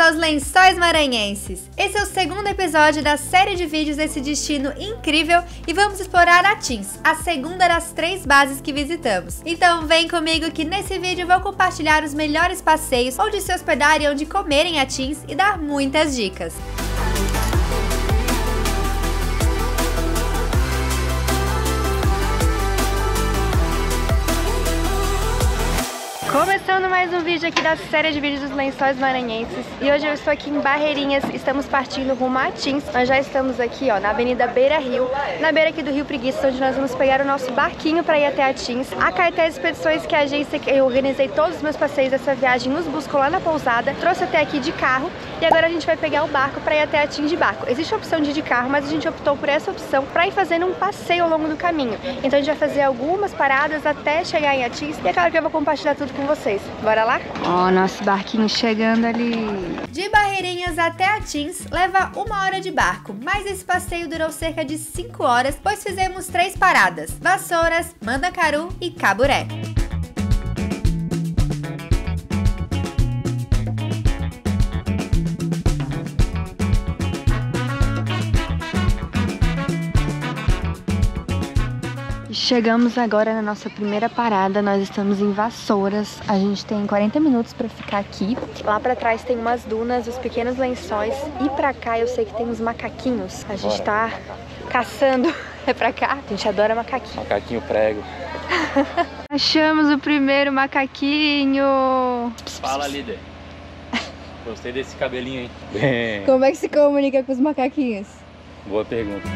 aos Lençóis Maranhenses! Esse é o segundo episódio da série de vídeos desse destino incrível e vamos explorar Atins, a segunda das 3 bases que visitamos. Então vem comigo que nesse vídeo eu vou compartilhar os melhores passeios, onde se hospedar e onde comer em Atins e dar muitas dicas. Começando mais um vídeo aqui da série de vídeos dos Lençóis Maranhenses. E hoje eu estou aqui em Barreirinhas, estamos partindo rumo a Atins. Nós já estamos aqui, ó, na Avenida Beira Rio, na beira aqui do Rio Preguiça, onde nós vamos pegar o nosso barquinho para ir até Atins. A Cartel Expedições, que é a agência que eu organizei todos os meus passeios dessa viagem, nos buscou lá na pousada, trouxe até aqui de carro e agora a gente vai pegar o barco para ir até Atins de barco. Existe a opção de ir de carro, mas a gente optou por essa opção para ir fazendo um passeio ao longo do caminho. Então a gente vai fazer algumas paradas até chegar em Atins e é claro que eu vou compartilhar tudo com vocês. Bora lá? Ó, nosso barquinho chegando ali. De Barreirinhas até Atins leva 1 hora de barco, mas esse passeio durou cerca de 5 horas, pois fizemos 3 paradas: Vassouras, Mandacaru e Caburé. Chegamos agora na nossa primeira parada, nós estamos em Vassouras, a gente tem 40 minutos para ficar aqui. Lá para trás tem umas dunas, os pequenos lençóis e pra cá eu sei que tem uns macaquinhos. A gente tá caçando, é pra cá? A gente adora macaquinho. Macaquinho prego. Achamos o primeiro macaquinho. Fala, líder. Gostei desse cabelinho aí. Como é que se comunica com os macaquinhos? Boa pergunta.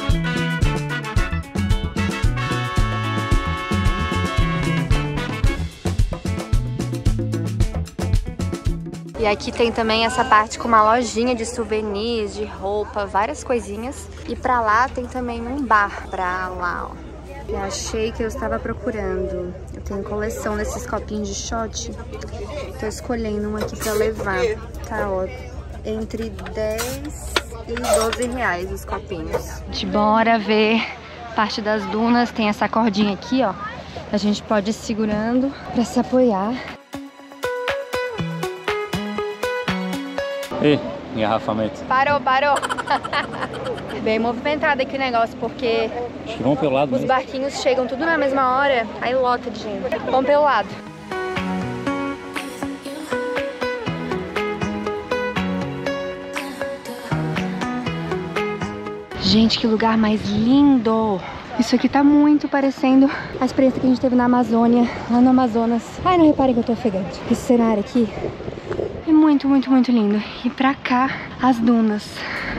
E aqui tem também essa parte com uma lojinha de souvenirs, de roupa, várias coisinhas. E pra lá tem também um bar, pra lá, ó. Eu achei que eu estava procurando. Eu tenho coleção desses copinhos de shot. Tô escolhendo um aqui pra levar. Tá, ó, entre 10 e 12 reais os copinhos. De bora ver parte das dunas. Tem essa cordinha aqui, ó. A gente pode ir segurando pra se apoiar. Ih, engarrafamento. Parou. Bem movimentado aqui o negócio, porque acho que vão pelo lado os barquinhos chegam tudo na mesma hora, aí lota de gente. Vamos pelo lado. Gente, que lugar mais lindo! Isso aqui tá muito parecendo a experiência que a gente teve na Amazônia, lá no Amazonas. Ai, não reparem que eu tô ofegante. Esse cenário aqui é muito lindo. E pra cá, as dunas.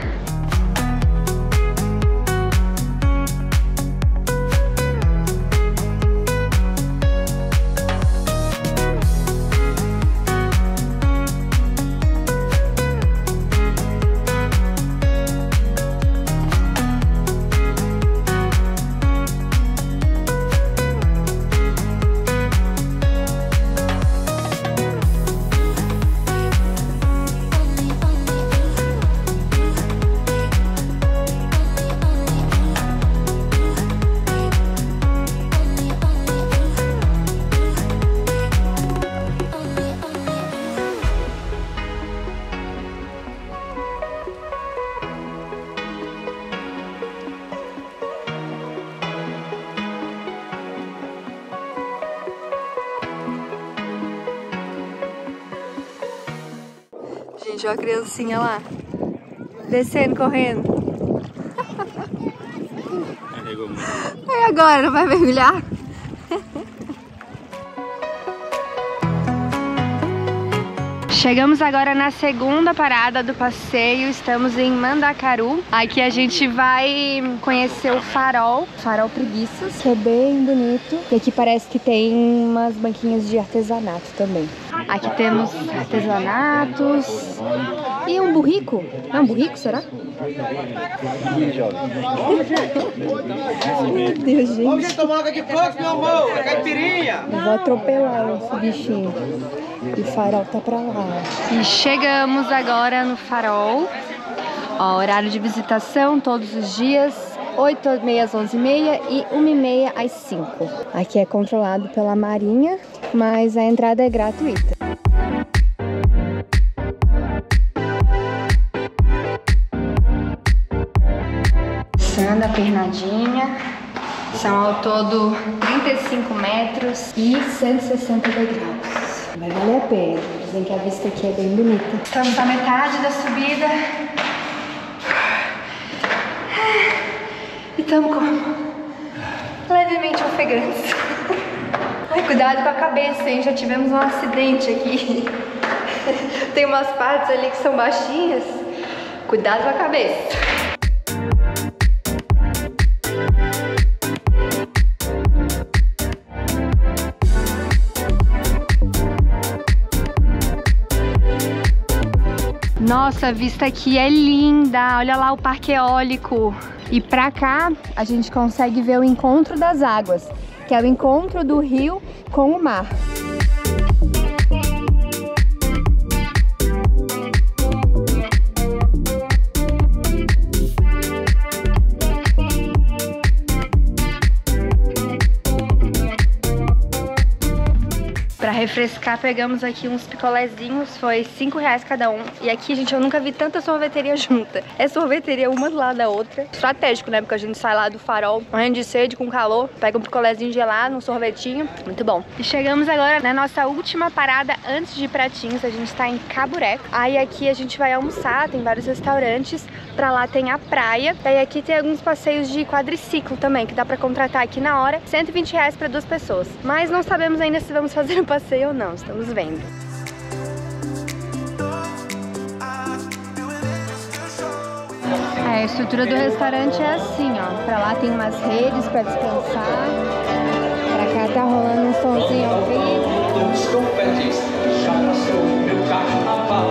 Gente, olha a criancinha lá, descendo, correndo. E agora, não vai mergulhar? Chegamos agora na segunda parada do passeio, estamos em Mandacaru. Aqui a gente vai conhecer o farol Preguiças, que é bem bonito. E aqui parece que tem umas banquinhas de artesanato também. Aqui temos artesanatos e um burrico. É um burrico, será? Meu Deus, gente. Vamos tomar água de coco, meu amor. É caipirinha. Eu vou atropelar esse bichinho. E o farol tá pra lá. E chegamos agora no farol. Ó, horário de visitação todos os dias, 8h30 às 11h30 e 1h30 às 5h. Aqui é controlado pela Marinha, mas a entrada é gratuita. Começando a pernadinha. São ao todo 35 metros e 160 degraus. Vai valer a pena. Dizem que a vista aqui é bem bonita. Estamos na metade da subida. E estamos levemente ofegantes. Ai, cuidado com a cabeça, hein? Já tivemos um acidente aqui. Tem umas partes ali que são baixinhas. Cuidado com a cabeça. Nossa, a vista aqui é linda. Olha lá o parque eólico. E pra cá a gente consegue ver o encontro das águas, que é o encontro do rio com o mar. Pra refrescar, pegamos aqui uns picolézinhos, foi R$5 cada um. E aqui, gente, eu nunca vi tanta sorveteria junta. É sorveteria uma do lado da outra. Estratégico, né? Porque a gente sai lá do Farol, morrendo de sede, com calor, pega um picolézinho gelado, um sorvetinho, muito bom. E chegamos agora na nossa última parada antes de Pratinhos. A gente tá em Caburé. Aí aqui a gente vai almoçar, tem vários restaurantes. Pra lá tem a praia. E aí aqui tem alguns passeios de quadriciclo também, que dá pra contratar aqui na hora. R$120 pra 2 pessoas. Mas não sabemos ainda se vamos fazer o passeio ou não, estamos vendo. A estrutura do restaurante é assim, ó. Pra lá tem umas redes pra descansar. Pra cá tá rolando um somzinho ao vivo. Estou petista, já passou meu carnaval.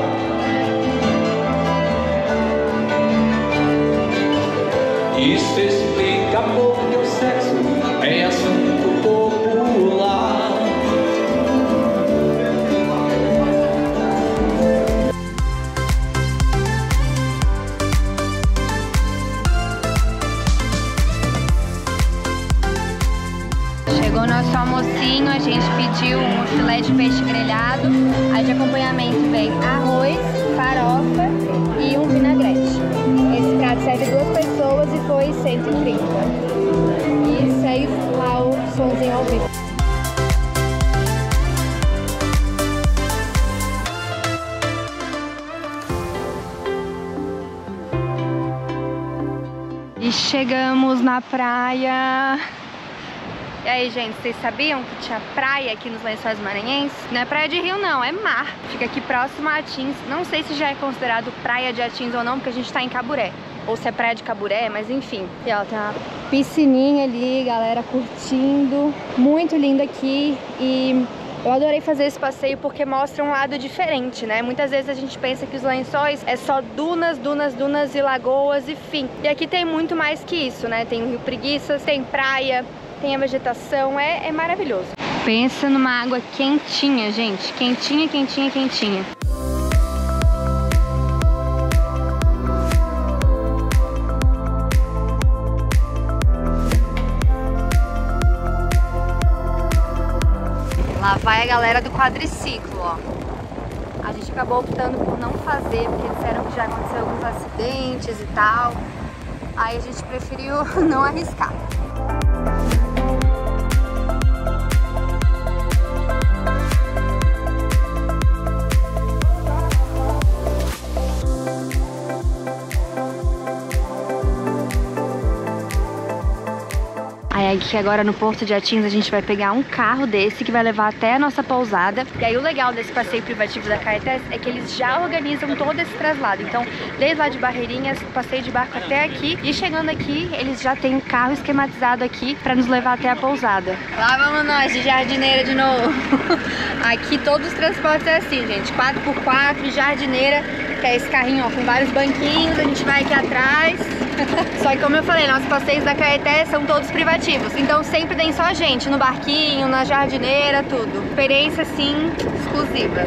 Isso explica porque o sexo é assunto popular. Chegou o nosso almocinho, a gente pediu um filé de peixe grelhado. Aí de acompanhamento vem arroz, farofa e um vinagrete. Esse prato serve 2 pessoas e foi 130. E segue lá o somzinho ao vivo. E chegamos na praia. E aí, gente, vocês sabiam que tinha praia aqui nos Lençóis Maranhenses? Não é praia de rio, não, é mar. Fica aqui próximo a Atins. Não sei se já é considerado praia de Atins ou não, porque a gente tá em Caburé. Ou se é praia de Caburé, mas enfim. E ó, tem uma piscininha ali, galera curtindo. Muito lindo aqui. E eu adorei fazer esse passeio porque mostra um lado diferente, né? Muitas vezes a gente pensa que os Lençóis é só dunas, dunas, dunas e lagoas e fim. E aqui tem muito mais que isso, né? Tem o Rio Preguiças, tem praia, tem a vegetação, é maravilhoso. Pensa numa água quentinha, gente. Quentinha, quentinha, quentinha. Lá vai a galera do quadriciclo, ó. A gente acabou optando por não fazer, porque disseram que já aconteceu alguns acidentes e tal. Aí a gente preferiu não arriscar. Aí aqui agora no Porto de Atins a gente vai pegar um carro desse que vai levar até a nossa pousada. E aí o legal desse passeio privativo da Caetés é que eles já organizam todo esse traslado. Então, desde lá de Barreirinhas, passeio de barco até aqui. E chegando aqui, eles já têm um carro esquematizado aqui pra nos levar até a pousada. Lá vamos nós, de jardineira de novo. Aqui todos os transportes é assim, gente. 4x4, jardineira, que é esse carrinho ó, com vários banquinhos. A gente vai aqui atrás. Só que como eu falei, nossos passeios da Caetés são todos privativos. Então sempre tem só gente no barquinho, na jardineira, tudo. Experiência assim, exclusiva.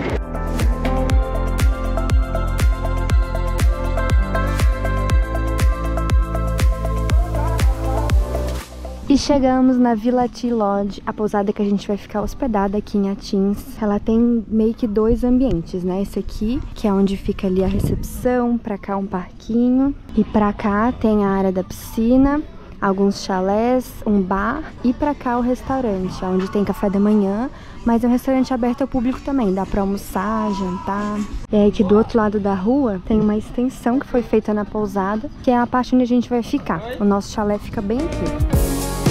E chegamos na Villa Tea Lodge, a pousada que a gente vai ficar hospedada aqui em Atins. Ela tem meio que dois ambientes, né? Esse aqui, que é onde fica ali a recepção, pra cá um parquinho. E pra cá tem a área da piscina, alguns chalés, um bar e pra cá o restaurante, onde tem café da manhã, mas é um restaurante aberto ao público também, dá pra almoçar, jantar. E aí aqui do outro lado da rua tem uma extensão que foi feita na pousada, que é a parte onde a gente vai ficar. O nosso chalé fica bem aqui.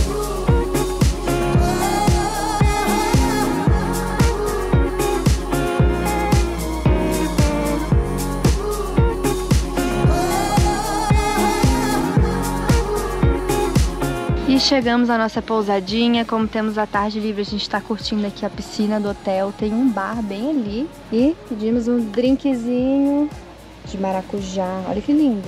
E chegamos à nossa pousadinha. Como temos a tarde livre, a gente está curtindo aqui a piscina do hotel. Tem um bar bem ali. E pedimos um drinkzinho de maracujá. Olha que lindo.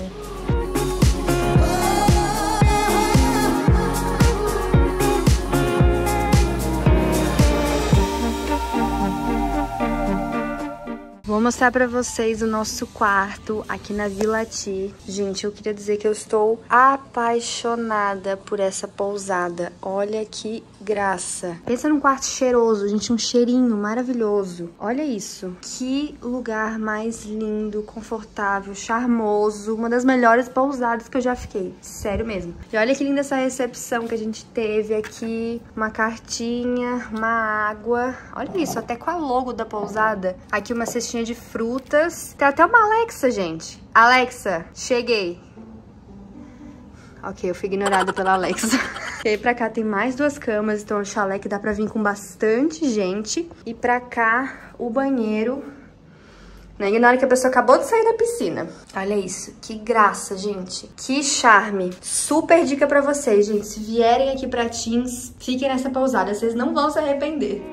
Vou mostrar pra vocês o nosso quarto aqui na Villa Tea. Gente, eu queria dizer que eu estou apaixonada por essa pousada. Olha que graça. Pensa num quarto cheiroso, gente, um cheirinho maravilhoso. Olha isso. Que lugar mais lindo, confortável, charmoso. Uma das melhores pousadas que eu já fiquei. Sério mesmo. E olha que linda essa recepção que a gente teve aqui. Uma cartinha, uma água. Olha isso, até com a logo da pousada. Aqui uma cestinha de frutas. Tem até uma Alexa, gente. Alexa, cheguei. Ok, eu fui ignorada pela Alexa. E aí pra cá tem mais duas camas, então é um chalé que dá pra vir com bastante gente. E pra cá, o banheiro. Não ignora que a pessoa acabou de sair da piscina. Olha isso, que graça, gente. Que charme. Super dica pra vocês, gente. Se vierem aqui pra Atins, fiquem nessa pousada, vocês não vão se arrepender.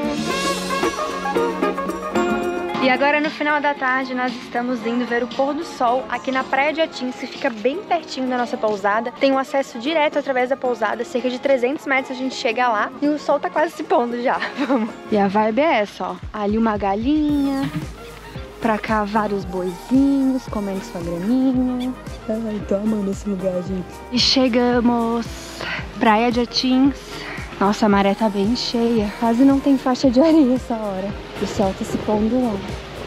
E agora no final da tarde nós estamos indo ver o pôr do sol aqui na praia de Atins, que fica bem pertinho da nossa pousada. Tem um acesso direto através da pousada, cerca de 300 metros a gente chega lá e o sol tá quase se pondo já. Vamos. E a vibe é essa, ó. Ali uma galinha, pra cá vários boizinhos comendo sua graminha. Ai, tô amando esse lugar, gente. E chegamos, praia de Atins. Nossa, a maré tá bem cheia, quase não tem faixa de areia essa hora. O sol tá se pondo lá.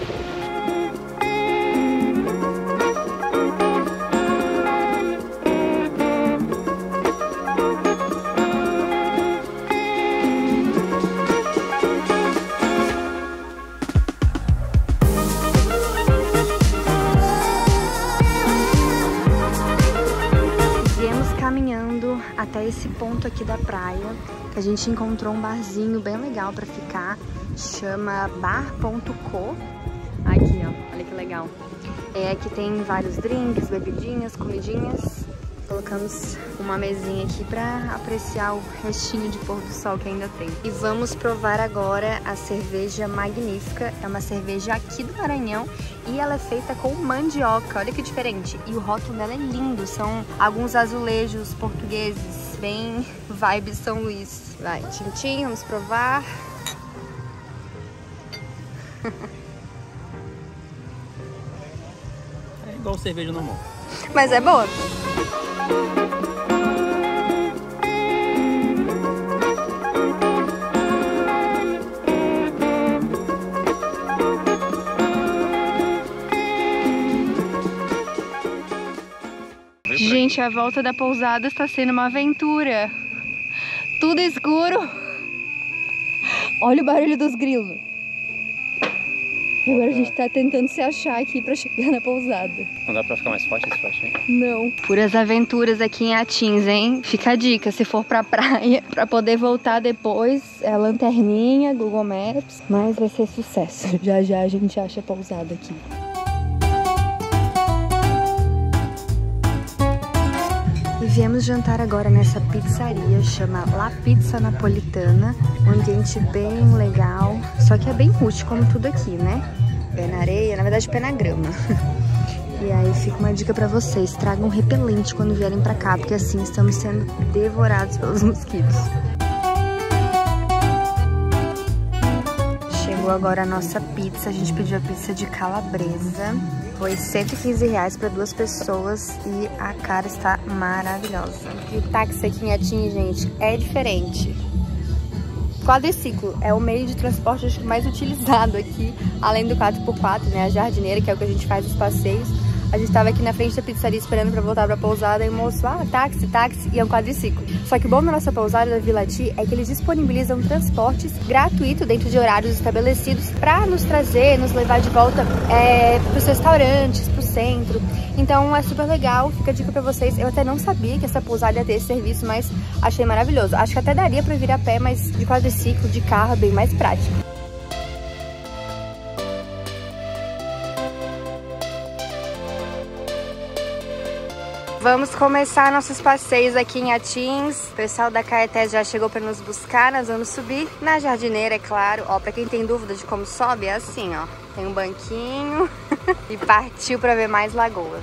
Viemos caminhando até esse ponto aqui da praia, que a gente encontrou um barzinho bem legal pra ficar, chama Bar.co. Aqui, ó, olha que legal. Aqui tem vários drinks, bebidinhas, comidinhas. Colocamos uma mesinha aqui pra apreciar o restinho de pôr do sol que ainda tem. E vamos provar agora a cerveja Magnífica. É uma cerveja aqui do Maranhão e ela é feita com mandioca. Olha que diferente. E o rótulo dela é lindo. São alguns azulejos portugueses, bem vibe São Luís. Vai, tintim, vamos provar. É igual cerveja normal. Mas é boa. Gente, a volta da pousada está sendo uma aventura. Tudo escuro. Olha o barulho dos grilos. E agora a gente tá tentando se achar aqui pra chegar na pousada. Não dá pra ficar mais forte esse flash aí? Não. Puras aventuras aqui em Atins, hein? Fica a dica, se for pra praia, pra poder voltar depois, é lanterninha, Google Maps, mas vai ser sucesso. Já já a gente acha a pousada aqui. E viemos jantar agora nessa pizzaria, chama La Pizza Napolitana. Um ambiente bem legal, só que é bem rústico como tudo aqui, né? Pé na areia, na verdade pé na grama. E aí fica uma dica pra vocês, tragam repelente quando vierem pra cá, porque assim estamos sendo devorados pelos mosquitos. Chegou agora a nossa pizza, a gente pediu a pizza de calabresa. Foi R$115 para 2 pessoas e a cara está maravilhosa. E o táxi aqui em Hatim, gente, é diferente. Quadriciclo é o meio de transporte acho que mais utilizado aqui, além do 4x4, né? A jardineira, que é o que a gente faz os passeios. A gente tava aqui na frente da pizzaria esperando pra voltar pra pousada e o moço, táxi, e é um quadriciclo. Só que o bom da nossa pousada da Vila Ti é que eles disponibilizam transportes gratuitos dentro de horários estabelecidos pra nos trazer, nos levar de volta pros restaurantes, pro centro. Então é super legal, fica a dica pra vocês. Eu até não sabia que essa pousada ia ter esse serviço, mas achei maravilhoso. Acho que até daria pra vir a pé, mas de quadriciclo, de carro é bem mais prático. Vamos começar nossos passeios aqui em Hatins. O pessoal da Caetés já chegou para nos buscar. Nós vamos subir na jardineira, é claro. Ó, para quem tem dúvida de como sobe, é assim, ó. Tem um banquinho e partiu para ver mais lagoas.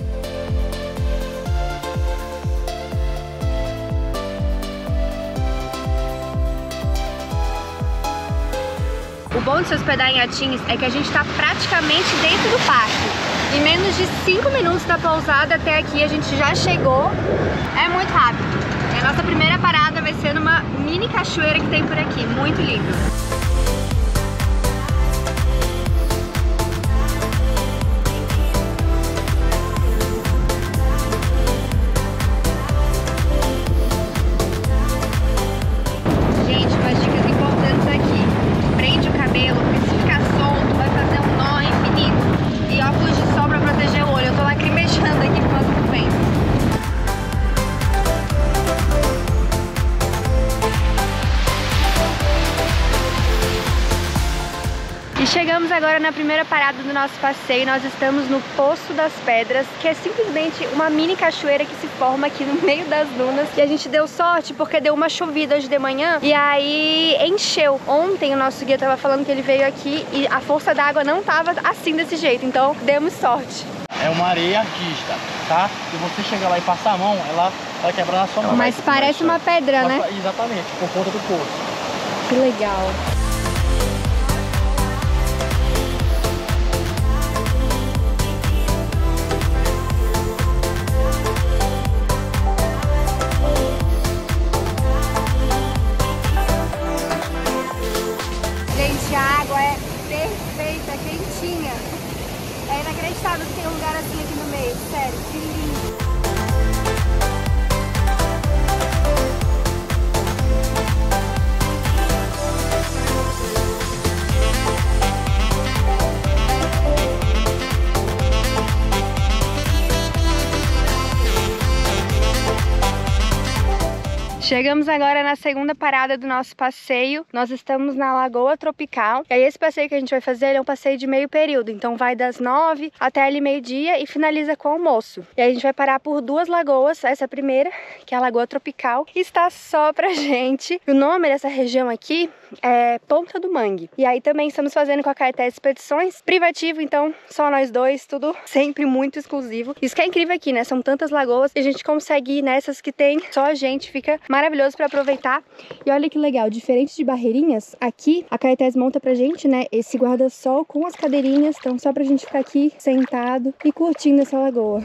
O bom de se hospedar em Hatins é que a gente está praticamente dentro do parque. Em menos de 5 minutos da pousada até aqui a gente já chegou. É muito rápido. E a nossa primeira parada vai ser numa mini cachoeira que tem por aqui. Muito lindo. Chegamos agora na primeira parada do nosso passeio. Nós estamos no Poço das Pedras, que é simplesmente uma mini cachoeira que se forma aqui no meio das dunas. E a gente deu sorte porque deu uma chovida hoje de manhã e aí encheu. Ontem o nosso guia tava falando que ele veio aqui e a força da água não tava assim desse jeito, então demos sorte. É uma areia artista, tá? Se você chegar lá e passar a mão, ela vai quebrar na sua mão. Mas parece uma pedra, né? Exatamente, por conta do poço. Que legal. A água é perfeita, quentinha. É inacreditável que tem um lugar assim aqui no meio, sério, que lindo. Chegamos agora na segunda parada do nosso passeio. Nós estamos na Lagoa Tropical. E aí esse passeio que a gente vai fazer é um passeio de meio período. Então vai das 9 até ali meio-dia e finaliza com o almoço. E aí a gente vai parar por 2 lagoas. Essa primeira, que é a Lagoa Tropical, está só pra gente. O nome dessa região aqui é Ponta do Mangue. E aí também estamos fazendo com a Caetés Expedições, privativo, então só nós dois, tudo sempre muito exclusivo. Isso que é incrível aqui, né? São tantas lagoas e a gente consegue ir nessas que tem só a gente, fica maravilhoso para aproveitar. E olha que legal, diferente de Barreirinhas, aqui a Caetés monta pra gente, né, esse guarda-sol com as cadeirinhas, então só pra gente ficar aqui sentado e curtindo essa lagoa.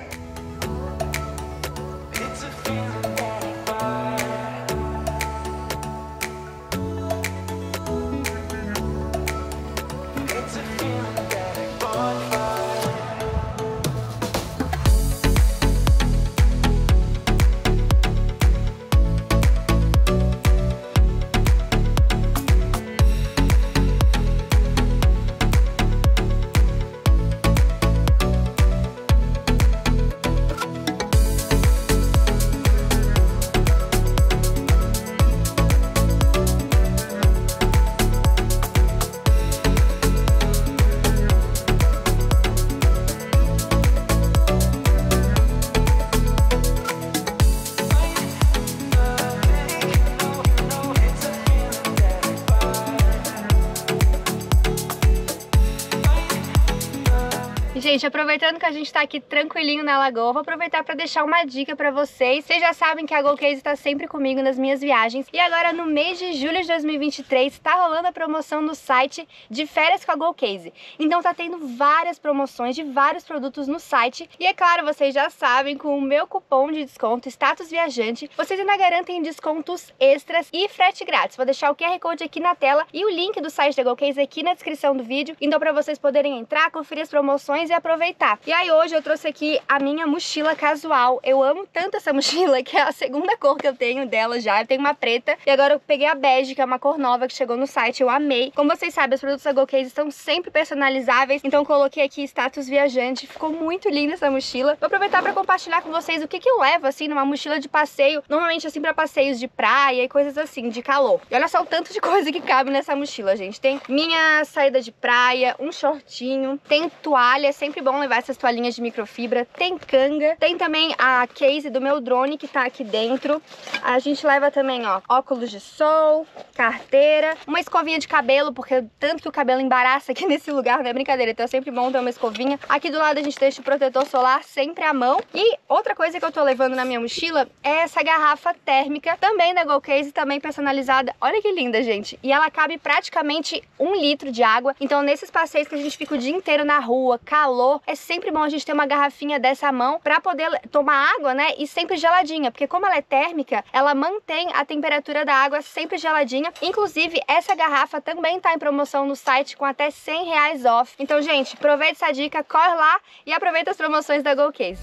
Gente, aproveitando que a gente tá aqui tranquilinho na lagoa, vou aproveitar para deixar uma dica para vocês. Vocês já sabem que a GoCase tá sempre comigo nas minhas viagens. E agora no mês de julho de 2023 tá rolando a promoção no site de férias com a GoCase. Então tá tendo várias promoções de vários produtos no site. E é claro, vocês já sabem, com o meu cupom de desconto Status Viajante, vocês ainda garantem descontos extras e frete grátis. Vou deixar o QR Code aqui na tela e o link do site da GoCase aqui na descrição do vídeo. Então para vocês poderem entrar, conferir as promoções e aproveitar. E aí hoje eu trouxe aqui a minha mochila casual. Eu amo tanto essa mochila que é a segunda cor que eu tenho dela já. Eu tenho uma preta e agora eu peguei a bege, que é uma cor nova que chegou no site. Eu amei. Como vocês sabem, os produtos da GoCase estão sempre personalizáveis. Então eu coloquei aqui Status Viajante. Ficou muito linda essa mochila. Vou aproveitar para compartilhar com vocês o que eu levo assim numa mochila de passeio. Normalmente assim para passeios de praia e coisas assim, de calor. E olha só o tanto de coisa que cabe nessa mochila, gente. Tem minha saída de praia, um shortinho, tem toalha, é sempre bom levar essas toalhinhas de microfibra, tem canga, tem também a case do meu drone que tá aqui dentro. A gente leva também, ó, óculos de sol, carteira, uma escovinha de cabelo, porque tanto que o cabelo embaraça aqui nesse lugar, não é brincadeira, então é sempre bom ter uma escovinha. Aqui do lado a gente deixa o protetor solar sempre à mão. E outra coisa que eu tô levando na minha mochila é essa garrafa térmica, também da GoCase, também personalizada. Olha que linda, gente. E ela cabe praticamente 1 litro de água. Então nesses passeios que a gente fica o dia inteiro na rua, calor, é sempre bom a gente ter uma garrafinha dessa à mão pra poder tomar água, né? E sempre geladinha, porque como ela é térmica, ela mantém a temperatura da água sempre geladinha. Inclusive, essa garrafa também tá em promoção no site com até R$100 off. Então, gente, aproveita essa dica, corre lá e aproveita as promoções da GoCase.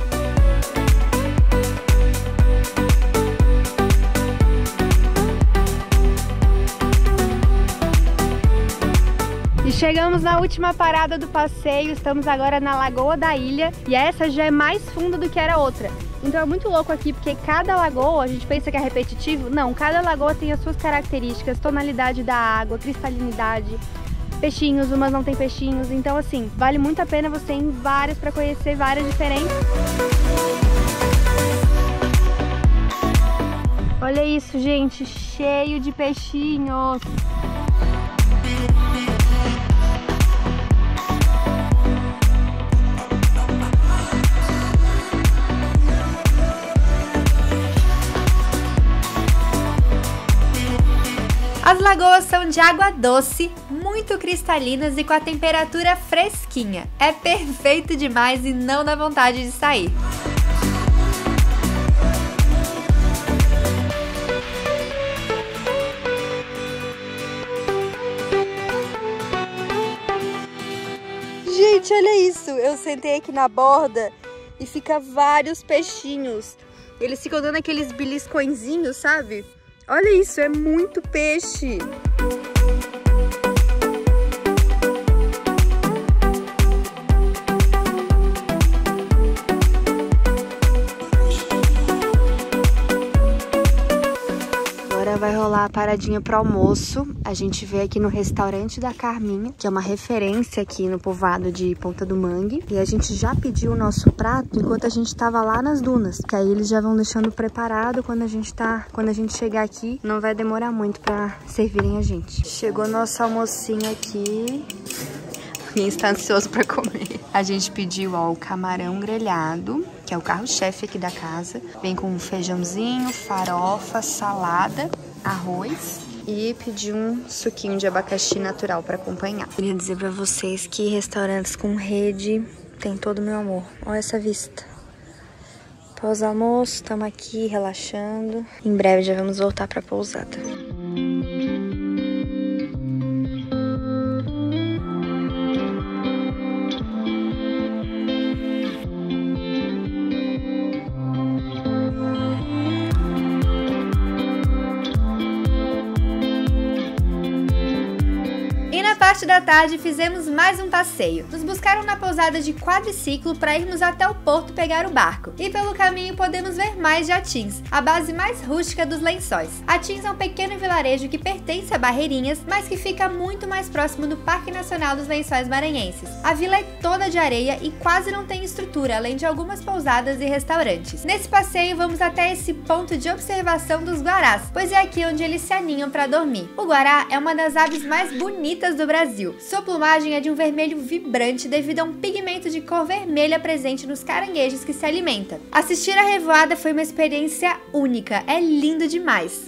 E chegamos na última parada do passeio, estamos agora na Lagoa da Ilha e essa já é mais funda do que era outra. Então é muito louco aqui porque cada lagoa, a gente pensa que é repetitivo, não, cada lagoa tem as suas características, tonalidade da água, cristalinidade, peixinhos, umas não tem peixinhos, então assim, vale muito a pena você ir em várias para conhecer várias diferentes. Olha isso, gente, cheio de peixinhos! As lagoas são de água doce, muito cristalinas e com a temperatura fresquinha. É perfeito demais e não dá vontade de sair. Gente, olha isso! Eu sentei aqui na borda e fica vários peixinhos. Eles ficam dando aqueles beliscõezinhos, sabe? Olha isso, é muito peixe! Agora vai rolar a paradinha pro almoço. A gente veio aqui no restaurante da Carminha, que é uma referência aqui no povoado de Ponta do Mangue. E a gente já pediu o nosso prato enquanto a gente tava lá nas dunas. Que aí eles já vão deixando preparado quando a gente chegar aqui. Não vai demorar muito pra servirem a gente. Chegou nosso almocinho aqui. Alguém está ansioso pra comer. A gente pediu, ó, o camarão grelhado, que é o carro-chefe aqui da casa. Vem com um feijãozinho, farofa, salada, arroz e pedi um suquinho de abacaxi natural para acompanhar. Queria dizer para vocês que restaurantes com rede tem todo o meu amor. Olha essa vista. Pós-almoço, estamos aqui relaxando. Em breve já vamos voltar para a pousada. Parte da tarde fizemos mais um passeio. Nos buscaram na pousada de quadriciclo para irmos até o porto pegar o barco. E pelo caminho podemos ver mais de Atins, a base mais rústica dos Lençóis. Atins é um pequeno vilarejo que pertence a Barreirinhas, mas que fica muito mais próximo do Parque Nacional dos Lençóis Maranhenses. A vila é toda de areia e quase não tem estrutura, além de algumas pousadas e restaurantes. Nesse passeio vamos até esse ponto de observação dos guarás, pois é aqui onde eles se aninham para dormir. O guará é uma das aves mais bonitas do do Brasil. Sua plumagem é de um vermelho vibrante devido a um pigmento de cor vermelha presente nos caranguejos que se alimenta. Assistir a revoada foi uma experiência única, é lindo demais!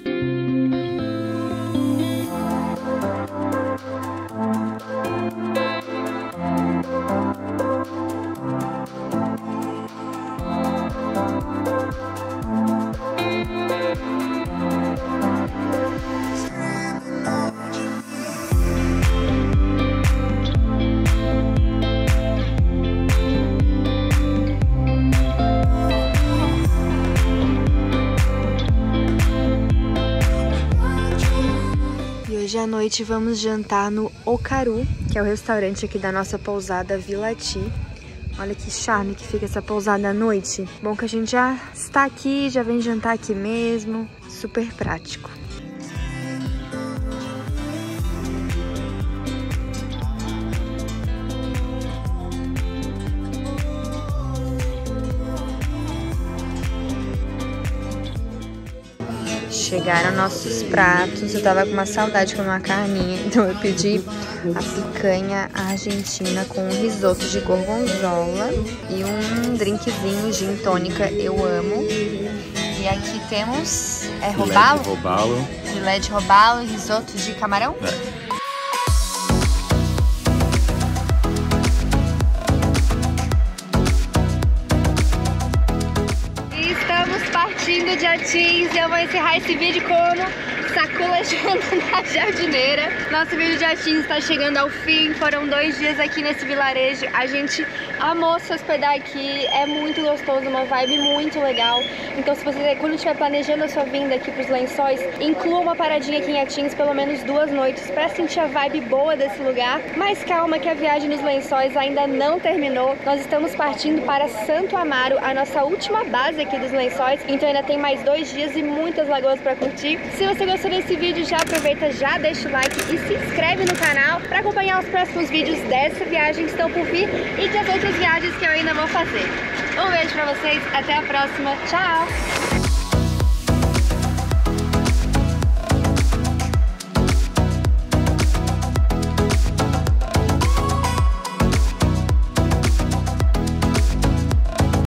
Hoje à noite vamos jantar no Ocaru, que é o restaurante aqui da nossa pousada Vila Ti. Olha que charme que fica essa pousada à noite. Bom que a gente já está aqui, já vem jantar aqui mesmo, super prático. Chegaram nossos pratos, eu tava com uma saudade de comer uma carninha, então eu pedi a picanha argentina com risoto de gorgonzola e um drinkzinho gin tônica, eu amo. E aqui temos, robalo? Filé de robalo e risoto de camarão? Partindo de Atins, e eu vou encerrar esse vídeo como sacolejando na jardineira. Nosso vídeo de Atins está chegando ao fim, foram 2 dias aqui nesse vilarejo. A gente amou se hospedar aqui, é muito gostoso, uma vibe muito legal. Então se você, quando estiver planejando a sua vinda aqui para os Lençóis, inclua uma paradinha aqui em Atins, pelo menos 2 noites, para sentir a vibe boa desse lugar. Mas calma que a viagem nos Lençóis ainda não terminou. Nós estamos partindo para Santo Amaro, a nossa última base aqui dos Lençóis. Então ainda tem mais 2 dias e muitas lagoas para curtir. Se você gostou desse vídeo, já aproveita, já deixa o like e se inscreve no canal para acompanhar os próximos vídeos dessa viagem que estão por vir e das outras viagens que eu ainda vou fazer. Um beijo pra vocês, até a próxima, tchau!